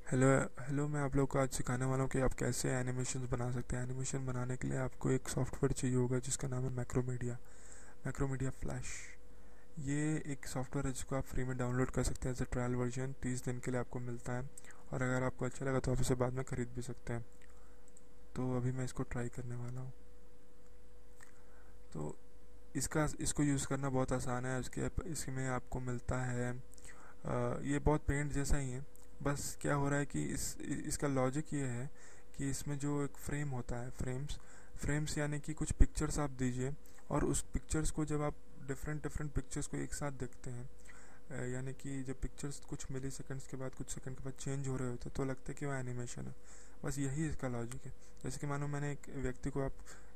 Hello hello, मैं आप लोग को आज सिखाने वाला हूँ कि आप कैसे एनिमेशंस बना सकते हैं। एनिमेशन बनाने के लिए आपको एक सॉफ्टवेयर चाहिए होगा जिसका नाम है मैक्रोमीडिया फ्लैश। ये एक सॉफ्टवेयर है जिसको आप फ्री में डाउनलोड कर सकते हैं एज ए ट्रायल वर्जन। 30 दिन के लिए आपको मिलता है, और अगर आपको अच्छा लगा तो आप इसे बाद में ख़रीद भी सकते हैं। तो अभी मैं इसको ट्राई करने वाला हूँ। तो इसको यूज़ करना बहुत आसान है। इसमें आपको मिलता है ये बहुत पेंट जैसा ही है। बस क्या हो रहा है कि इसका लॉजिक ये है कि इसमें जो एक फ्रेम होता है, फ्रेम्स यानी कि कुछ पिक्चर्स आप दीजिए, और उस पिक्चर्स को जब आप डिफरेंट डिफरेंट पिक्चर्स को एक साथ देखते हैं, यानी कि जब पिक्चर्स कुछ मिली सेकेंड्स के बाद, कुछ सेकंड के बाद चेंज हो रहे होते हैं, तो लगता है कि वो एनिमेशन है। बस यही इसका लॉजिक है। जैसे कि मानो मैंने एक व्यक्ति को, आप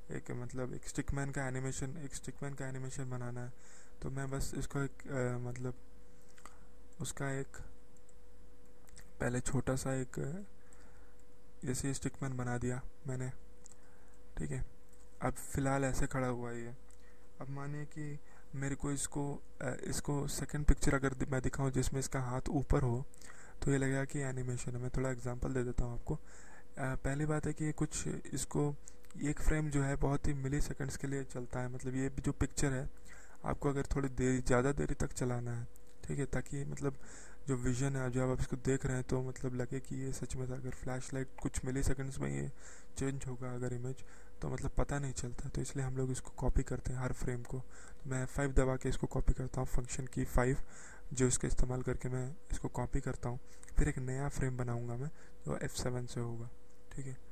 एक स्टिकमैन का एनिमेशन बनाना है, तो मैं बस इसको मतलब उसका एक पहले छोटा सा एक जैसे स्टिकमैन बना दिया मैंने। ठीक है, अब फिलहाल ऐसे खड़ा हुआ ही है। अब मानिए कि मेरे को इसको सेकंड पिक्चर अगर मैं दिखाऊं जिसमें इसका हाथ ऊपर हो, तो ये लगेगा कि एनिमेशन है। मैं थोड़ा एग्जांपल दे देता हूँ आपको। पहली बात है कि कुछ इसको एक फ्रेम जो है बहुत ही मिली सेकेंड्स के लिए चलता है। मतलब ये जो पिक्चर है आपको अगर थोड़ी देर ज़्यादा देरी तक चलाना है, ठीक है, ताकि मतलब जो विज़न है, जब आप इसको देख रहे हैं तो मतलब लगे कि ये सच में था। अगर फ्लैश लाइट कुछ मिली सेकेंड्स में ये चेंज होगा अगर इमेज, तो मतलब पता नहीं चलता। तो इसलिए हम लोग इसको कॉपी करते हैं हर फ्रेम को। तो मैं F5 दबा के इसको कॉपी करता हूँ, फंक्शन की 5 जो इसका इस्तेमाल करके मैं इसको कॉपी करता हूँ। फिर एक नया फ्रेम बनाऊँगा मैं, जो F7 से होगा। ठीक है,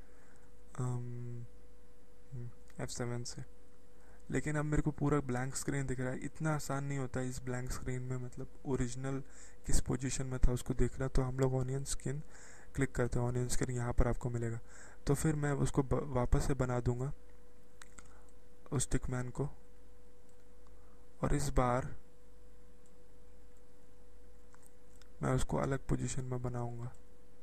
F7 से। लेकिन अब मेरे को पूरा ब्लैंक स्क्रीन दिख रहा है। इतना आसान नहीं होता इस ब्लैंक स्क्रीन में मतलब ओरिजिनल किस पोजीशन में था उसको देखना। तो हम लोग ऑनियन स्किन क्लिक करते हैं, ऑनियन स्किन यहाँ पर आपको मिलेगा। तो फिर मैं उसको वापस से बना दूंगा उस स्टिकमैन को, और इस बार मैं उसको अलग पोजीशन में बनाऊंगा।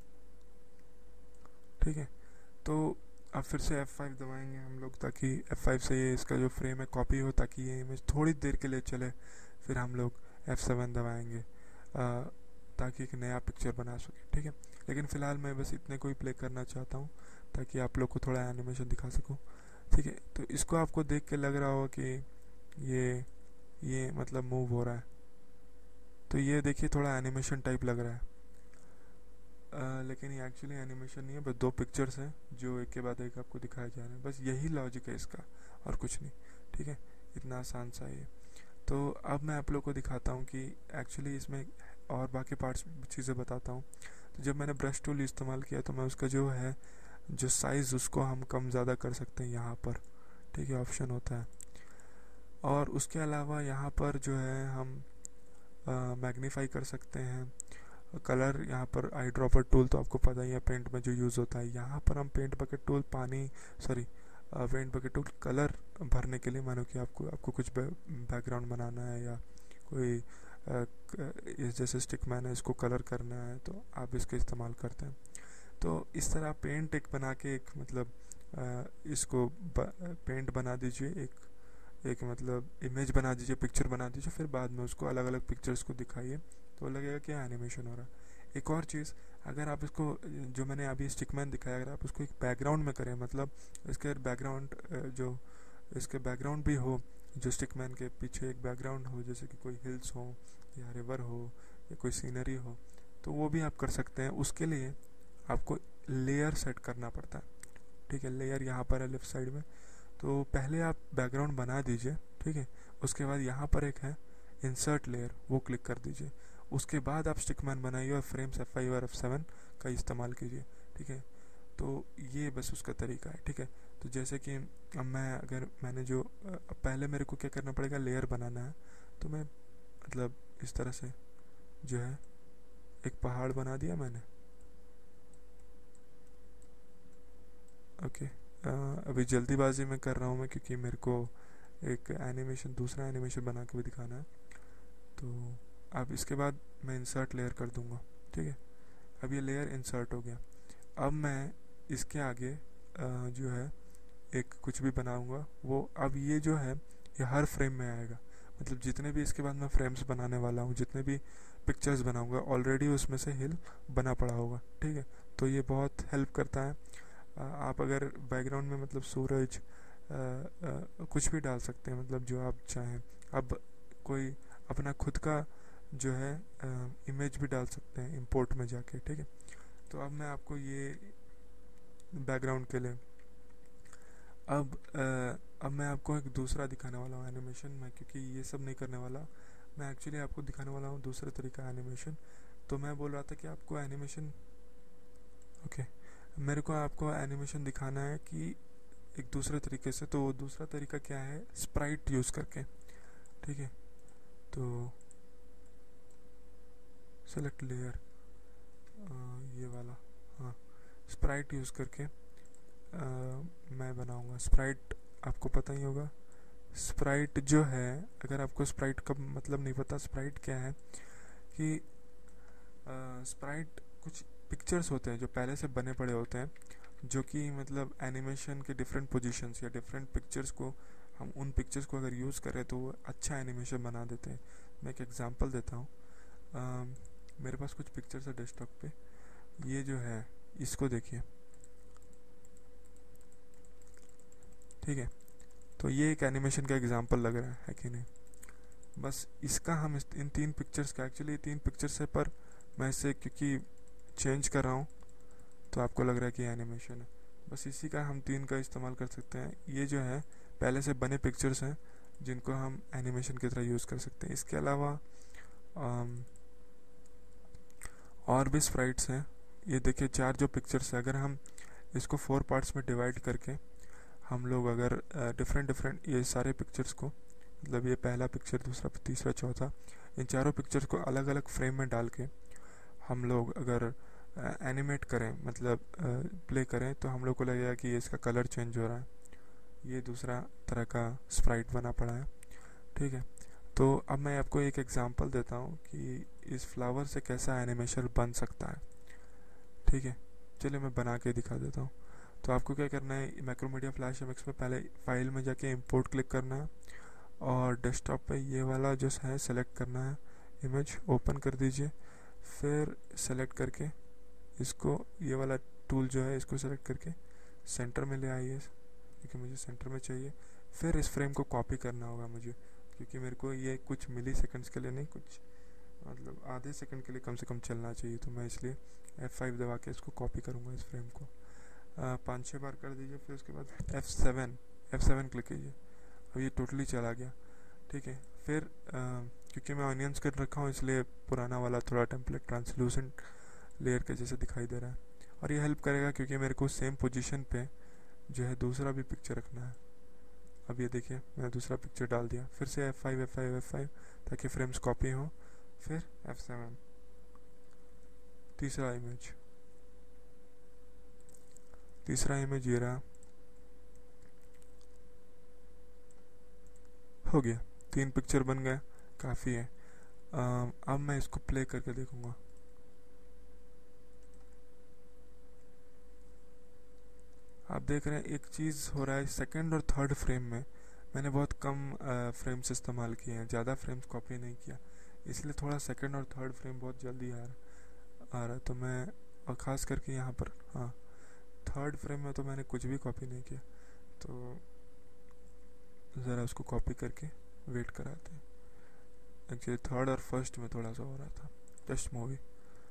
ठीक है, तो अब फिर से F5 दबाएंगे हम लोग, ताकि F5 से ये इसका जो फ्रेम है कॉपी हो, ताकि ये इमेज थोड़ी देर के लिए चले। फिर हम लोग F7 दबाएंगे ताकि एक नया पिक्चर बना सके। ठीक है, लेकिन फ़िलहाल मैं बस इतने को ही प्ले करना चाहता हूँ ताकि आप लोग को थोड़ा एनिमेशन दिखा सकूँ। ठीक है, तो इसको आपको देख के लग रहा होगा कि ये ये मतलब मूव हो रहा है। तो ये देखिए थोड़ा एनिमेशन टाइप लग रहा है। लेकिन ये एक्चुअली एनिमेशन नहीं है, बस दो पिक्चर्स हैं जो एक के बाद एक आपको दिखाए जा रहे हैं। बस यही लॉजिक है इसका, और कुछ नहीं। ठीक है, इतना आसान सा है। तो अब मैं आप लोग को दिखाता हूँ कि एक्चुअली इसमें और बाकी पार्ट्स चीज़ें बताता हूँ। तो जब मैंने ब्रश टूल इस्तेमाल किया तो मैं उसका जो है जो साइज़ उसको हम कम ज़्यादा कर सकते हैं यहाँ पर। ठीक है, ऑप्शन होता है। और उसके अलावा यहाँ पर जो है हम मैग्नीफाई कर सकते हैं। कलर यहाँ पर आई ड्रॉपर टूल तो आपको पता ही है पेंट में जो यूज़ होता है। यहाँ पर हम paint bucket tool paint bucket tool colour भरने के लिए, मानो कि आपको आपको कुछ बैकग्राउंड बनाना है, या कोई जैसे स्टिकमैन है इसको कलर करना है, तो आप इसका इस्तेमाल करते हैं। तो इस तरह पेंट एक बना के एक मतलब इसको पेंट बना दीजिए, एक मतलब इमेज बना दीजिए, पिक्चर बना दीजिए। फिर बाद में उसको अलग अलग पिक्चर्स को दिखाइए, तो लगेगा कि एनिमेशन हो रहा है। एक और चीज़, अगर आप इसको जो मैंने अभी स्टिकमैन दिखाया, अगर आप उसको एक बैकग्राउंड में करें, मतलब इसके बैकग्राउंड जो इसके बैकग्राउंड भी हो, जो स्टिकमैन के पीछे एक बैकग्राउंड हो, जैसे कि कोई हिल्स हो या रिवर हो या कोई सीनरी हो, तो वो भी आप कर सकते हैं। उसके लिए आपको लेयर सेट करना पड़ता है। ठीक है, लेयर यहाँ पर है लेफ्ट साइड में। तो पहले आप बैकग्राउंड बना दीजिए। ठीक है, उसके बाद यहाँ पर एक है इंसर्ट लेयर, वो क्लिक कर दीजिए। उसके बाद आप स्टिकमैन बनाइए और फ्रेम्स F5 और F7 का इस्तेमाल कीजिए। ठीक है, तो ये बस उसका तरीका है। ठीक है, तो जैसे कि अब मैंने जो पहले मेरे को क्या करना पड़ेगा, लेयर बनाना है। तो मैं मतलब इस तरह से जो है एक पहाड़ बना दिया मैंने। ओके, अभी जल्दीबाजी में कर रहा हूँ मैं, क्योंकि मेरे को एक दूसरा एनिमेशन बना के भी दिखाना है। तो अब इसके बाद मैं इंसर्ट लेयर कर दूंगा। ठीक है, अब ये लेयर इंसर्ट हो गया। अब मैं इसके आगे जो है एक कुछ भी बनाऊंगा, वो अब ये जो है ये हर फ्रेम में आएगा। मतलब जितने भी इसके बाद मैं फ्रेम्स बनाने वाला हूँ, जितने भी पिक्चर्स बनाऊंगा, ऑलरेडी उसमें से हिल बना पड़ा होगा, ठीक है। तो ये बहुत हेल्प करता है। आप अगर बैकग्राउंड में मतलब सूरज कुछ भी डाल सकते हैं, मतलब जो आप चाहें। अब कोई अपना खुद का जो है इमेज भी डाल सकते हैं इंपोर्ट में जाके, ठीक है। तो अब मैं आपको ये बैकग्राउंड के लिए अब मैं आपको एक दूसरा दिखाने वाला हूँ एनिमेशन में, क्योंकि ये सब नहीं करने वाला मैं, एक्चुअली आपको दिखाने वाला हूँ दूसरे तरीका एनिमेशन। तो मैं बोल रहा था कि आपको एनिमेशन, ओके, मेरे को आपको एनिमेशन दिखाना है कि एक दूसरे तरीके से। तो वो दूसरा तरीका क्या है, स्प्राइट यूज़ करके, ठीक है। तो सेलेक्ट लेयर, ये वाला, हाँ, स्प्राइट यूज़ करके मैं बनाऊंगा स्प्राइट। आपको पता ही होगा स्प्राइट जो है, अगर आपको स्प्राइट का मतलब नहीं पता, स्प्राइट क्या है कि स्प्राइट कुछ पिक्चर्स होते हैं जो पहले से बने पड़े होते हैं, जो कि मतलब एनिमेशन के डिफरेंट पोजीशंस या डिफरेंट पिक्चर्स को, हम उन पिक्चर्स को अगर यूज़ करें तो वो अच्छा एनिमेशन बना देते हैं। मैं एक एग्जांपल देता हूँ। मेरे पास कुछ पिक्चर्स है डेस्कटॉप पे, ये जो है इसको देखिए, ठीक है। तो ये एक एनिमेशन का एग्जांपल लग रहा है कि नहीं। बस इसका हम इन तीन पिक्चर्स का, एक्चुअली तीन पिक्चर्स है पर मैं इसे क्योंकि चेंज कर रहा हूँ तो आपको लग रहा है कि एनिमेशन है। बस इसी का हम तीन का इस्तेमाल कर सकते हैं। ये जो है पहले से बने पिक्चर्स हैं जिनको हम एनिमेशन की तरह यूज़ कर सकते हैं। इसके अलावा और भी स्प्राइट्स हैं। ये देखिए चार जो पिक्चर्स है, अगर हम इसको 4 पार्ट्स में डिवाइड करके हम लोग अगर डिफरेंट डिफरेंट ये सारे पिक्चर्स को, मतलब ये पहला पिक्चर, दूसरा, तीसरा, चौथा, इन चारों पिक्चर्स को अलग अलग फ्रेम में डाल के हम लोग अगर एनिमेट करें, मतलब प्ले करें, तो हम लोग को लगेगा कि ये इसका कलर चेंज हो रहा है। ये दूसरा तरह का स्प्राइट बना पड़ा है, ठीक है। तो अब मैं आपको एक एग्जांपल देता हूँ कि इस फ्लावर से कैसा एनिमेशन बन सकता है, ठीक है। चलिए मैं बना के दिखा देता हूँ। तो आपको क्या करना है, मैक्रोमीडिया फ्लैश एमएक्स में पहले फाइल में जाके इंपोर्ट क्लिक करना है और डेस्कटॉप पे ये वाला जो है सेलेक्ट करना है, इमेज ओपन कर दीजिए। फिर सेलेक्ट करके इसको, ये वाला टूल जो है इसको सेलेक्ट करके सेंटर में ले आइए, क्योंकि मुझे सेंटर में चाहिए। फिर इस फ्रेम को कॉपी करना होगा मुझे, क्योंकि मेरे को ये कुछ मिली सेकेंड्स के लिए नहीं, कुछ मतलब आधे सेकंड के लिए कम से कम चलना चाहिए। तो मैं इसलिए F5 दबा के इसको कॉपी करूँगा इस फ्रेम को। 5-6 बार कर दीजिए, फिर उसके बाद F7 क्लिक कीजिए। अब ये टोटली चला गया, ठीक है। फिर क्योंकि मैं ऑनियंस कर रखा हूँ इसलिए पुराना वाला थोड़ा टेम्पलेट ट्रांसलूसेंट लेयर के जैसे दिखाई दे रहा है, और ये हेल्प करेगा क्योंकि मेरे को सेम पोजीशन पे जो है दूसरा भी पिक्चर रखना है। अब ये देखिए मैंने दूसरा पिक्चर डाल दिया, फिर से F5 ताकि फ्रेम्स कॉपी हों। फिर F7, तीसरा इमेज ये रहा, हो गया, 3 पिक्चर बन गए, काफ़ी है। अब मैं इसको प्ले करके देखूंगा। आप देख रहे हैं एक चीज़ हो रहा है, सेकंड और थर्ड फ्रेम में मैंने बहुत कम फ्रेम्स इस्तेमाल किए हैं, ज़्यादा फ्रेम्स कॉपी नहीं किया, इसलिए थोड़ा सेकंड और थर्ड फ्रेम बहुत जल्दी आ रहा है। तो मैं, और ख़ास करके यहाँ पर, हाँ, थर्ड फ्रेम में तो मैंने कुछ भी कॉपी नहीं किया। तो ज़रा उसको कॉपी करके वेट कराते हैं। एक्चुअली थर्ड और फर्स्ट में थोड़ा सा हो रहा था, जस्ट मूवी।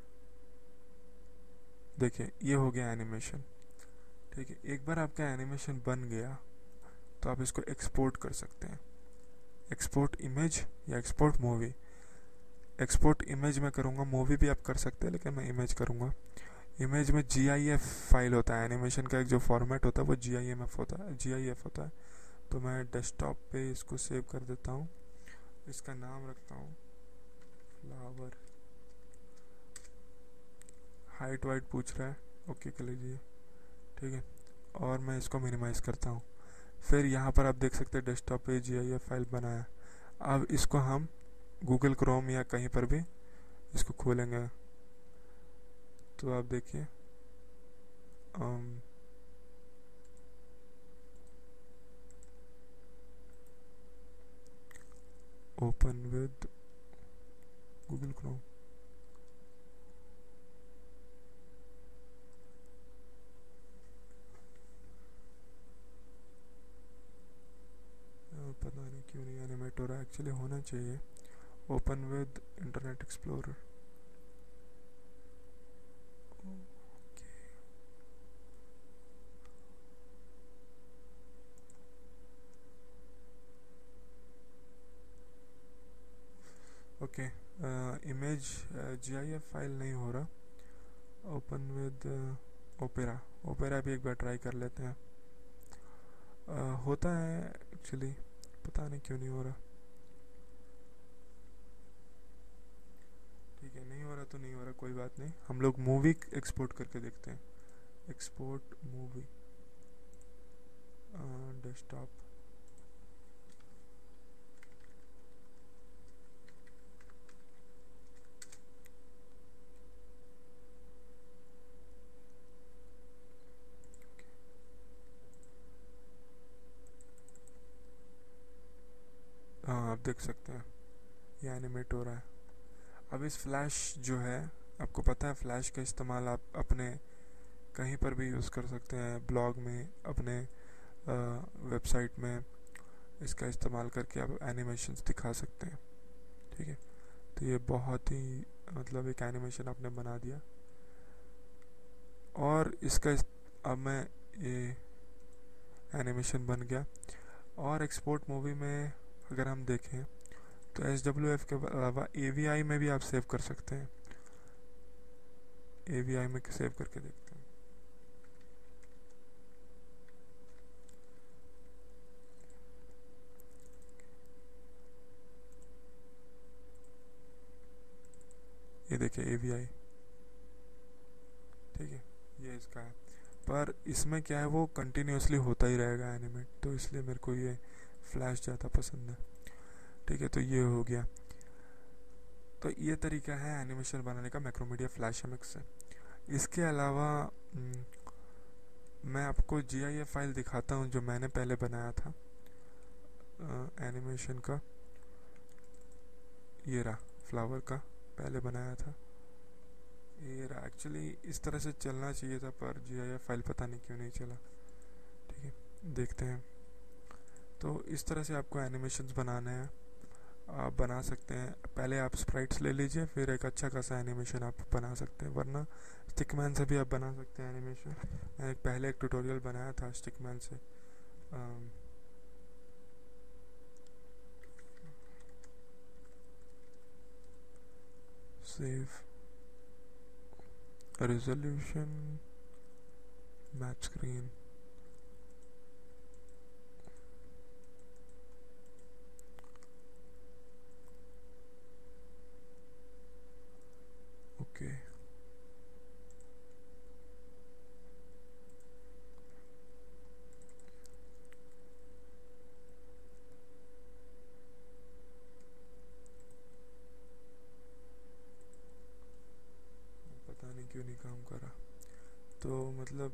देखिए ये हो गया एनिमेशन, ठीक है। एक बार आपका एनिमेशन बन गया तो आप इसको एक्सपोर्ट कर सकते हैं, एक्सपोर्ट इमेज या एक्सपोर्ट मूवी। एक्सपोर्ट इमेज में करूँगा, मूवी भी आप कर सकते हैं लेकिन मैं इमेज करूँगा। इमेज में GIF फाइल होता है, एनिमेशन का एक जो फॉर्मेट होता है वो GIF होता है। तो मैं डेस्कटॉप पे इसको सेव कर देता हूँ, इसका नाम रखता हूँ फ्लावर। हाइट वाइट पूछ रहा है, ओके कर लीजिए, ठीक है। और मैं इसको मिनिमाइज़ करता हूँ। फिर यहाँ पर आप देख सकते हैं डेस्कटॉप पे GIF फाइल बनाया। अब इसको हम गूगल क्रोम या कहीं पर भी इसको खोलेंगे तो आप देखिए, open with Google Chrome, actually होना चाहिए open with internet explorer. Okay, image GIF file नहीं हो रहा। ओपन विद ओपेरा, ओपेरा भी एक बार ट्राई कर लेते हैं। होता है एक्चुअली, पता नहीं क्यों नहीं हो रहा। ठीक है, नहीं हो रहा तो नहीं हो रहा, कोई बात नहीं। हम लोग मूवी एक्सपोर्ट करके देखते हैं। Export movie, desktop. हाँ, आप देख सकते हैं ये एनिमेट हो रहा है। अब इस फ्लैश जो है, आपको पता है फ्लैश का इस्तेमाल आप अपने कहीं पर भी यूज़ कर सकते हैं, ब्लॉग में, अपने वेबसाइट में इसका इस्तेमाल करके आप एनिमेशंस दिखा सकते हैं। ठीक है, तो ये बहुत ही मतलब एक एनिमेशन आपने बना दिया। और इसका अब मैं ये एनिमेशन बन गया। और एक्सपोर्ट मूवी में अगर हम देखें तो SWF के अलावा AVI में भी आप सेव कर सकते हैं। AVI में सेव करके देखते हैं। ये देखिए AVI, ठीक है, ये इसका है। पर इसमें क्या है, वो कंटिन्यूसली होता ही रहेगा एनिमेट, तो इसलिए मेरे को ये फ्लैश ज़्यादा पसंद है। ठीक है, तो ये हो गया। तो ये तरीका है एनिमेशन बनाने का मैक्रोमीडिया फ्लैश MX से। इसके अलावा मैं आपको GIF फाइल दिखाता हूँ जो मैंने पहले बनाया था एनिमेशन का। ये रहा, फ्लावर का पहले बनाया था। ये रहा, एक्चुअली इस तरह से चलना चाहिए था पर GIF फाइल पता नहीं क्यों नहीं चला। ठीक है, देखते हैं। तो इस तरह से आपको एनिमेशंस बनाने हैं, आप बना सकते हैं। पहले आप स्प्राइट्स ले लीजिए, फिर एक अच्छा खासा एनिमेशन आप बना सकते हैं। वरना स्टिकमैन से भी आप बना सकते हैं एनिमेशन। मैंने पहले एक ट्यूटोरियल बनाया था स्टिकमैन से। Save resolution, match screen, okay. पता नहीं क्यों नहीं काम कर रहा, तो मतलब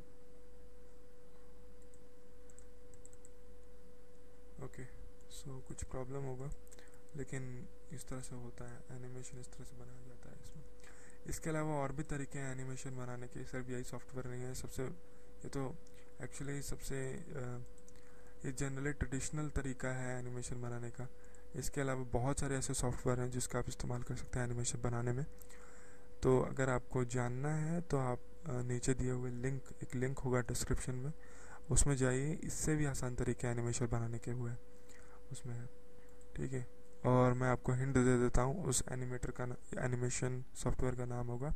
ओके, सो कुछ प्रॉब्लम होगा, लेकिन इस तरह से होता है एनिमेशन, इस तरह से बनाया जाता है इसमें। इसके अलावा और भी तरीके हैं एनिमेशन बनाने के, सिर्फ यही सॉफ्टवेयर नहीं है। सबसे ये तो एक्चुअली सबसे ये जनरली ट्रेडिशनल तरीका है एनिमेशन बनाने का। इसके अलावा बहुत सारे ऐसे सॉफ्टवेयर हैं जिसका आप इस्तेमाल कर सकते हैं एनिमेशन बनाने में। तो अगर आपको जानना है तो आप नीचे दिए हुए एक लिंक होगा डिस्क्रिप्शन में, उसमें जाइए। इससे भी आसान तरीके एनिमेशन बनाने के हुए उसमें है। ठीक है, और मैं आपको हिंट दे देता हूँ, उस एनिमेटर का एनिमेशन सॉफ्टवेयर का नाम होगा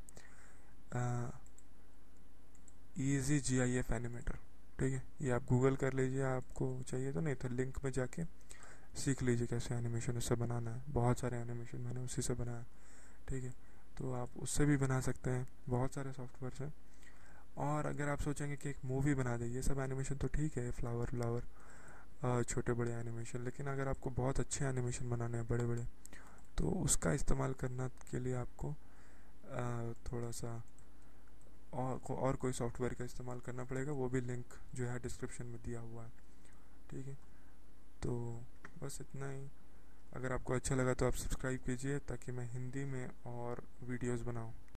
ईजी GIF एनिमेटर। ठीक है, ये आप गूगल कर लीजिए, आपको चाहिए तो, नहीं तो लिंक में जाके सीख लीजिए कैसे एनिमेशन उससे बनाना है। बहुत सारे एनिमेशन मैंने उसी से बनाया। ठीक है, तो आप उससे भी बना सकते हैं, बहुत सारे सॉफ्टवेयर हैं। और अगर आप सोचेंगे कि एक मूवी बना दे, ये सब एनिमेशन तो ठीक है, फ्लावर छोटे बड़े एनिमेशन, लेकिन अगर आपको बहुत अच्छे एनिमेशन बनाने हैं, बड़े बड़े, तो उसका इस्तेमाल करना के लिए आपको थोड़ा सा और कोई सॉफ्टवेयर का इस्तेमाल करना पड़ेगा। वो भी लिंक जो है डिस्क्रिप्शन में दिया हुआ है। ठीक है, तो बस इतना ही। अगर आपको अच्छा लगा तो आप सब्सक्राइब कीजिए ताकि मैं हिंदी में और वीडियोस बनाऊं।